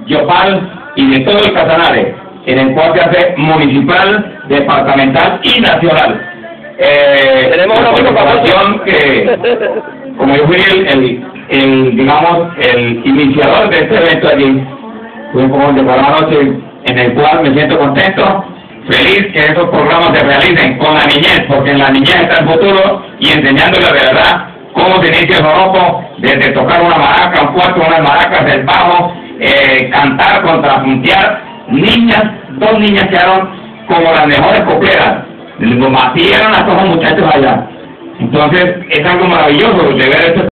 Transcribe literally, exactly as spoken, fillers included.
Yopal y de todo el Casanare, en el cual se hace municipal, departamental y nacional. Eh, Tenemos una participación que, como yo fui el, el, el, digamos, el iniciador de este evento allí, fui como de por la noche, en el cual me siento contento, feliz que esos programas se realicen con la niñez, porque en la niñez está el futuro, y enseñándole de verdad cómo se inicia el joropo, desde tocar una maraca, un cuarto, unas maracas, el bajo, eh, cantar, contrapuntear. Niñas, dos niñas quedaron como las mejores copleras, lo matieron a todos los muchachos allá. Entonces es algo maravilloso de ver esto.